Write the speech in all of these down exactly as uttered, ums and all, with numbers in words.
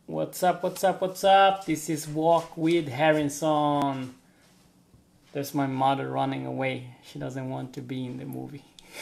What's up, what's up, what's up? This is Walk with Harrison. There's my mother running away. She doesn't want to be in the movie.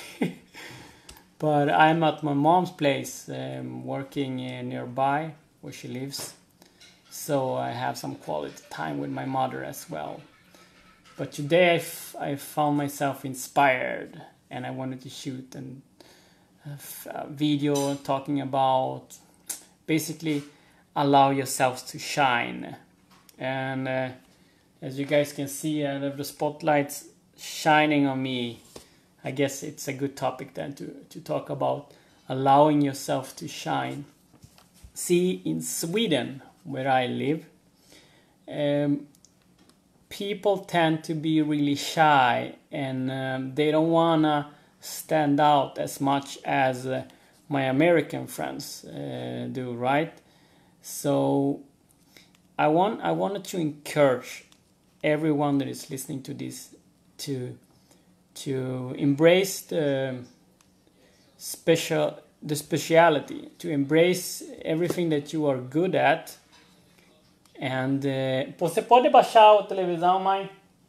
But I'm at my mom's place, um, working uh, nearby where she lives. So I have some quality time with my mother as well. But today I, f I found myself inspired and I wanted to shoot an, a video talking about basically allow yourselves to shine. And uh, as you guys can see, uh, the spotlight's shining on me. I guess it's a good topic then to, to talk about allowing yourself to shine. See, in Sweden, where I live, um, people tend to be really shy and um, they don't wanna stand out as much as uh, my American friends uh, do, right? So I want I wanted to encourage everyone that is listening to this to to embrace the special the speciality, to embrace everything that you are good at. And uh, você pode baixar a televisão, mãe?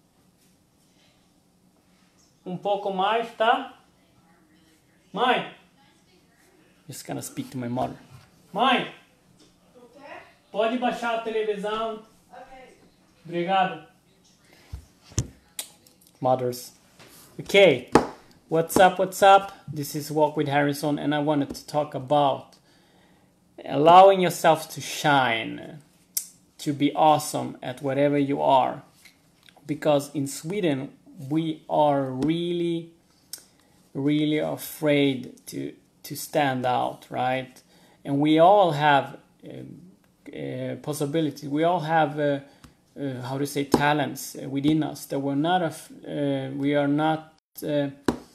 Um pouco mais, tá? Mãe, just gonna speak to my mother. Mãe, pode baixar a televisão? Obrigado. Mothers. Okay, what's up, what's up? This is Walk with Harrison and I wanted to talk about allowing yourself to shine, to be awesome at whatever you are. Because in Sweden, we are really, really afraid to, to stand out, right? And we all have um, uh, possibilities. We all have uh, Uh, how to say talents uh, within us that we're not af uh, we are not uh, uh,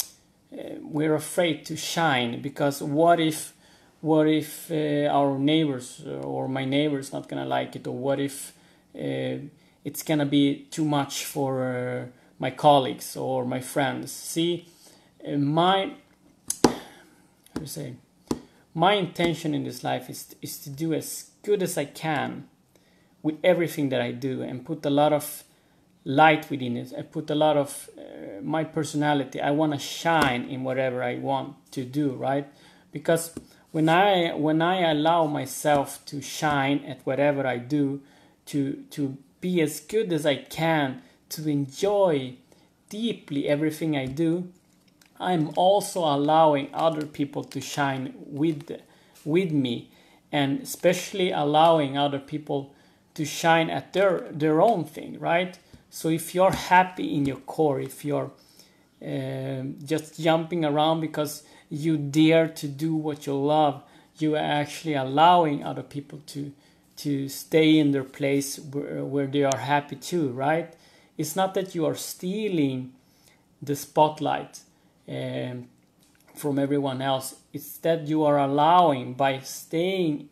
we're afraid to shine, because what if what if uh, our neighbors or my neighbors not gonna like it, or what if uh, it's gonna be too much for uh, my colleagues or my friends. See, uh, my how to say my intention in this life is is to do as good as I can with everything that I do, and put a lot of light within it. I put a lot of uh, my personality. I want to shine in whatever I want to do, right? Because when I when I allow myself to shine at whatever I do, to to be as good as I can, to enjoy deeply everything I do, I'm also allowing other people to shine with with me, and especially allowing other people to shine at their their own thing, right? So if you're happy in your core, if you're uh, just jumping around because you dare to do what you love, you are actually allowing other people to to stay in their place where, where they are happy too, right? It's not that you are stealing the spotlight um, from everyone else. It's that you are allowing, by staying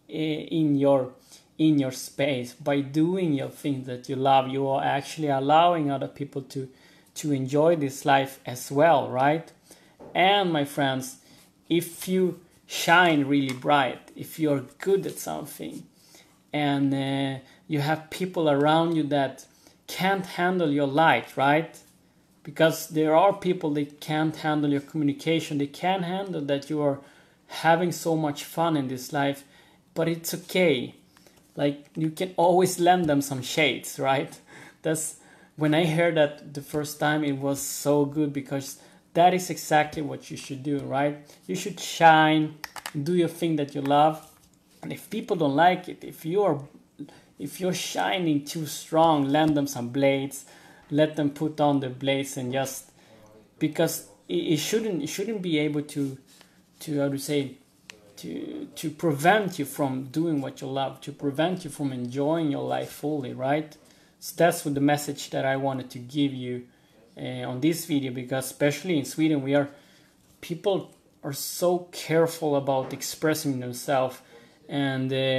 in your in your space, by doing your things that you love, you are actually allowing other people to to enjoy this life as well, right? And my friends, if you shine really bright, if you're good at something, and uh, you have people around you that can't handle your light, right? Because there are people that can't handle your communication, they can't handle that you are having so much fun in this life, but it's okay. Like, you can always lend them some shades, right? That's when I heard that the first time, it was so good, because that is exactly what you should do, right? You should shine, do your thing that you love. And if people don't like it, if you're if you're shining too strong, lend them some blades, let them put on the blades, and just because it, it shouldn't it shouldn't be able to to how to say to to prevent you from doing what you love, to prevent you from enjoying your life fully, right? So that's what the message that I wanted to give you uh, on this video, because especially in Sweden, we are people are so careful about expressing themselves, and uh,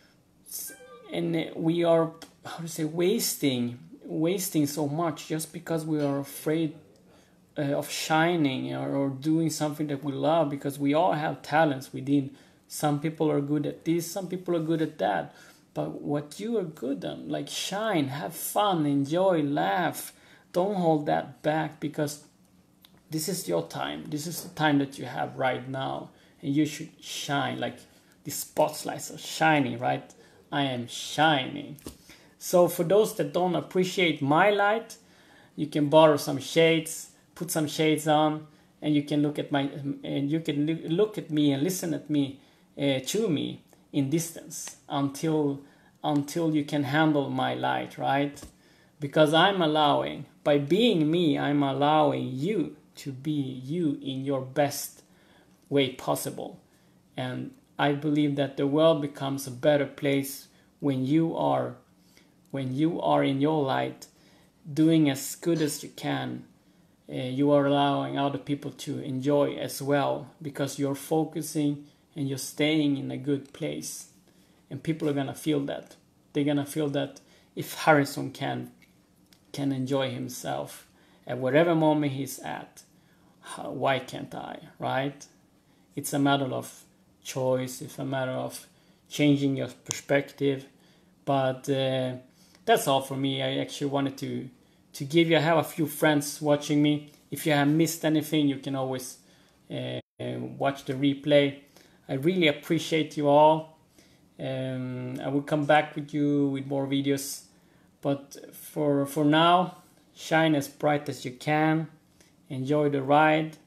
and we are, how to say, wasting wasting so much just because we are afraid uh, of shining, or, or doing something that we love, because we all have talents within Some people are good at this, some people are good at that. But what you are good at, like shine, have fun, enjoy, laugh. Don't hold that back, because this is your time. This is the time that you have right now. And you should shine, like the spotlights are shining, right? I am shining. So for those that don't appreciate my light, you can borrow some shades, put some shades on, and you can look at my, and you can look at me and listen at me, uh, to me in distance until until you can handle my light, right? Because I'm allowing, by being me, I'm allowing you to be you in your best way possible. And I believe that the world becomes a better place when you are when you are in your light, doing as good as you can. Uh, you are allowing other people to enjoy as well, because you're focusing and you're staying in a good place. And people are gonna feel that. They're gonna feel that if Harrison can can enjoy himself at whatever moment he's at, how, why can't I, right? It's a matter of choice. It's a matter of changing your perspective. But uh, that's all for me. I actually wanted to to give you. I have a few friends watching me. If you have missed anything, you can always uh, watch the replay. I really appreciate you all. Um, I will come back with you with more videos. But for for now, shine as bright as you can. Enjoy the ride.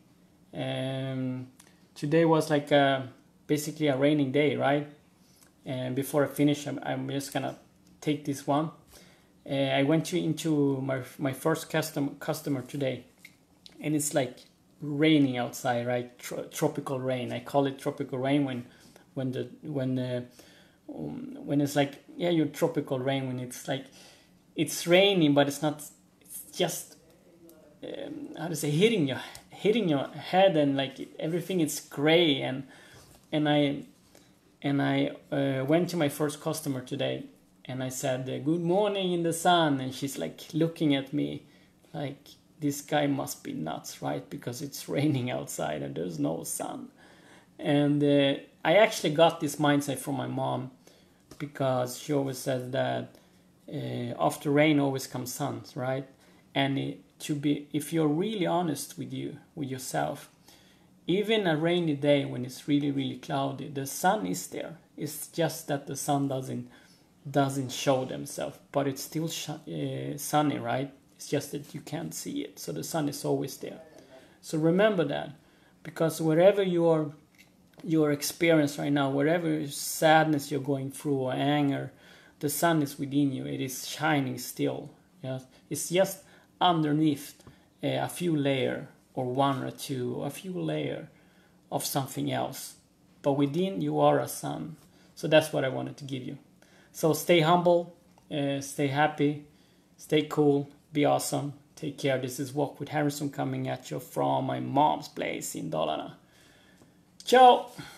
Um, today was like a, basically a raining day, right? And before I finish, I'm, I'm just gonna take this one. Uh, I went to, into my my first custom customer today, and it's like raining outside, right? Tro tropical rain. I call it tropical rain when when the when the um, when it's like, yeah, your tropical rain, when it's like it's raining, but it's not. It's just um, how to say, hitting your hitting your head, and like everything is gray. And and I and I uh, went to my first customer today. And I said, good morning in the sun. And she's like looking at me like, this guy must be nuts, right? Because it's raining outside and there's no sun. And uh, I actually got this mindset from my mom, because she always says that uh, after rain always comes sun, right? And it, to be, if you're really honest with you, with yourself, even a rainy day when it's really, really cloudy, the sun is there. It's just that the sun doesn't doesn't show themselves, but it's still uh, sunny, right? It's just that you can't see it. So the sun is always there. So remember that, because wherever your your experience right now, wherever sadness you're going through or anger, the sun is within you. It is shining still. Yes, it's just underneath uh, a few layer, or one or two, or a few layer of something else. But within you are a sun. So that's what I wanted to give you. So stay humble, uh, stay happy, stay cool, be awesome, take care. This is Walk with Harrison coming at you from my mom's place in Dalarna. Ciao!